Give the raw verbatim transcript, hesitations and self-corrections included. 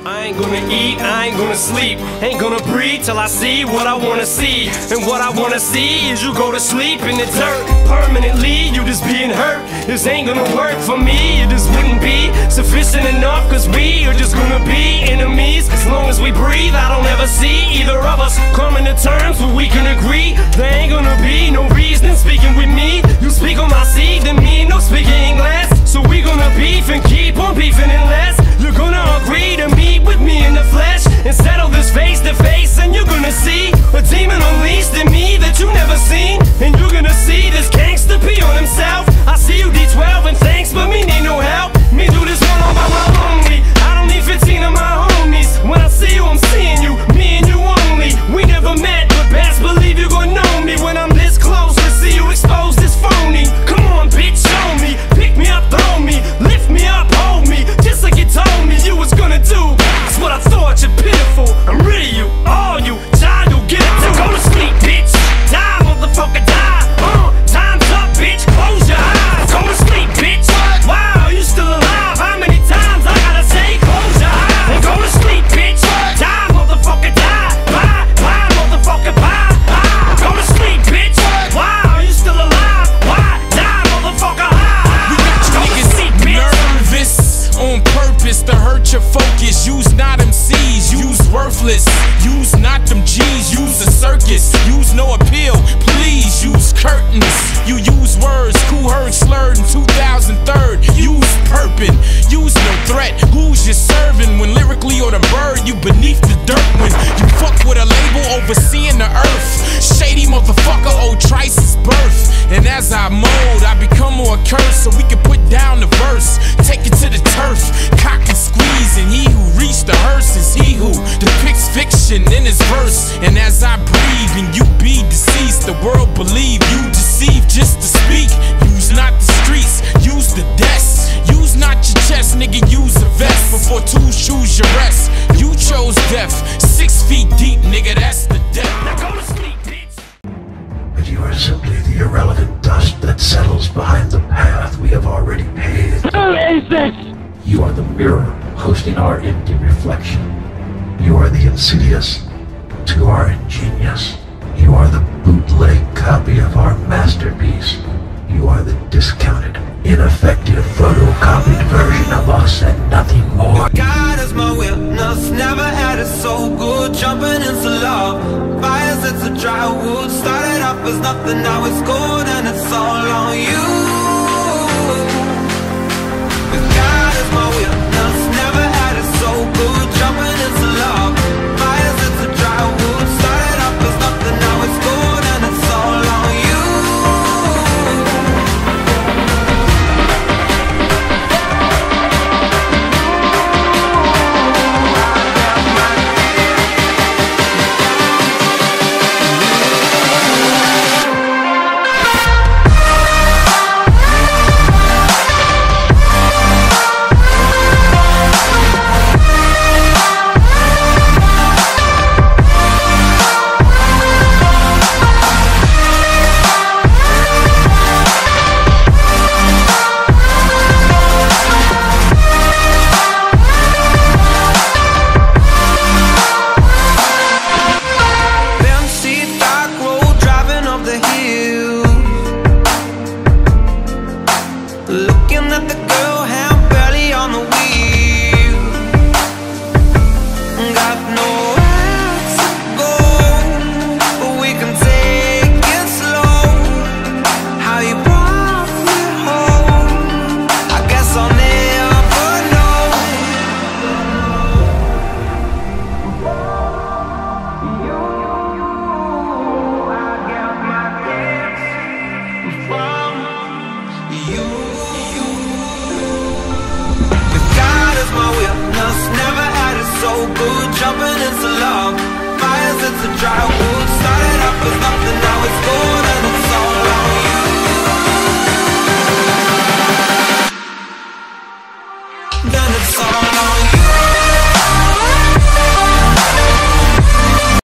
I ain't gonna eat, I ain't gonna sleep, ain't gonna breathe till I see what I wanna see. And what I wanna see is you go to sleep in the dirt permanently. You just being hurt, this ain't gonna work for me. It just wouldn't be sufficient enough, cause we are just gonna be enemies. As long as we breathe, I don't ever see either of us coming to terms where we can agree. There ain't gonna be no reason speaking with me. You speak on my seed, then me no speaking English. So we gonna beef and keep on beefing unless you're gonna agree to meet with me in the flesh and settle this face to face. And you're gonna see a demon unleashed in me that you never seen. And you're gonna see this gangster pee on himself. I see you D twelve and thanks, but me need no help. Me do this one all by my lonely. I don't need fifteen of my homies. When I see you, I'm seeing you, me and you only. We never met, but best believe you gon' know me when I'm this close to see you expose this phony. Come on, bitch, show me. Pick me up, throw me, lift me up, hold me, just like you told me you was gonna do. That's what I thought, you're pitiful. I'm rid of you, all you, child, you'll get it too. Go to sleep, bitch. Die, motherfucker, die. Uh, time's up, bitch. Close your eyes. Go to sleep, bitch. Wow, you still alive? How many times I gotta say close your eyes? And go to sleep, bitch. Die, motherfucker, die. Bye, bye, motherfucker, bye. Ah, go to sleep, bitch. Wow, you still alive? Why? Die, motherfucker. Ah, we got you niggas nervous on purpose to hurt your focus. Use not M Cs, use worthless. Use not them G's, use a circus. Use no appeal, please use curtains. You use words, who heard slurred in two thousand three. Use purpose, use no threat. Who's you serving when lyrically on a bird you beneath the dirt? When you fuck with a label overseeing the earth. Shady motherfucker, old Trice's birth. And as I mold, I become more cursed so we can put down the verse. Take it to the turf, cock and squeeze. And he who reached the hearse is he who depicts fiction in his verse. And as I breathe and you be deceased, the world believe you deceive just to speak. Use not the streets, use the desk. Use not your chest, nigga, use a vest. Before tools choose your rest. You chose death, six feet deep, nigga, that's the death. Now go to sleep, bitch. But you are simply the irrelevant dust that settles behind the path we have already paved. Who is this? You are the mirror hosting our empty reflection. You are the insidious to our ingenious. You are the bootleg copy of our masterpiece. You are the discounted, ineffective, photocopied version of us and nothing more. God is my witness, never had it so good. Jumping into love, fires it's a dry wood. Started off as nothing, now it's gold and it's all on you. God is my witness, never had it so good. Jumping into love, fires it's a dry wood. Started off as nothing, now it's gold and it's all on you. Looking at the girl, hand barely on the wheel. Got nowhere to go, but we can take it slow. How you brought me home, I guess I'll never know. You, I got my gifts from you. So good, jumping into love. Fires, it's a dry wood. Started off as nothing, now it's